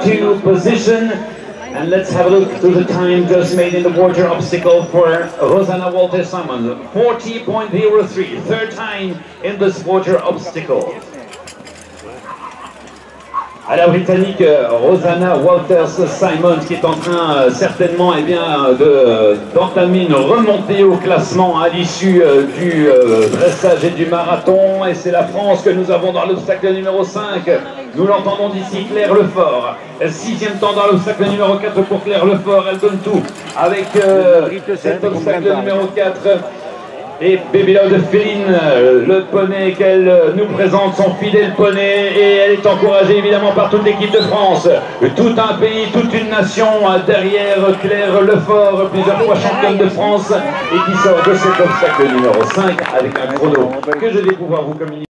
2 position. And let's have a look to the time just made in the water obstacle for Rosanna Walter-Simons. 40.03, third time in this water obstacle. À la britannique Rosanna Walters-Simons qui est en train certainement d'entamer une remontée au classement à l'issue du dressage et du marathon. Et c'est la France que nous avons dans l'obstacle numéro 5. Nous l'entendons d'ici, Claire Lefort. 6e temps dans l'obstacle numéro 4 pour Claire Lefort. Elle donne tout avec cet obstacle numéro 4. Et Babylone de Féline, le poney qu'elle nous présente, son fidèle poney, et elle est encouragée évidemment par toute l'équipe de France. Tout un pays, toute une nation derrière Claire Lefort, plusieurs fois championne de France, et qui sort de cet obstacle numéro 5 avec un chrono que je vais pouvoir vous communiquer.